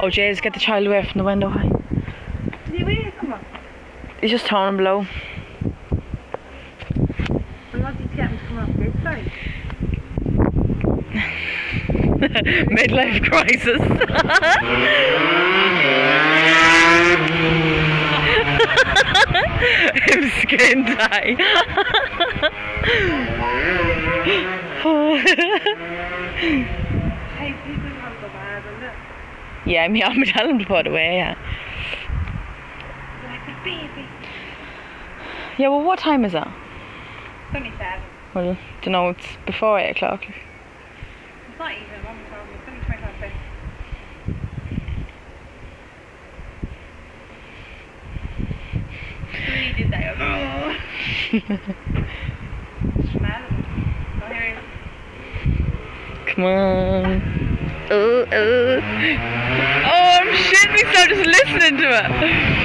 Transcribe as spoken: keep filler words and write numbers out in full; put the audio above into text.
Oh, Jays, get the child away from the window. Hi. Is he away? Come on. He's just turning below. I want you to get him to come off this side. Midlife crisis. Him skin dye. Hey, people can't go bad, isn't it? Yeah, me, I'm telling him to put it away, yeah. Like a baby. Yeah, well, what time is it? It's only seven. Well, don't know, it's before eight o'clock. It's not even one o'clock, it's only twenty past six. We did that. Oh. Smell it. Oh, here it is. Come on. Oh, oh. Oh, I'm shitting myself just listening to it.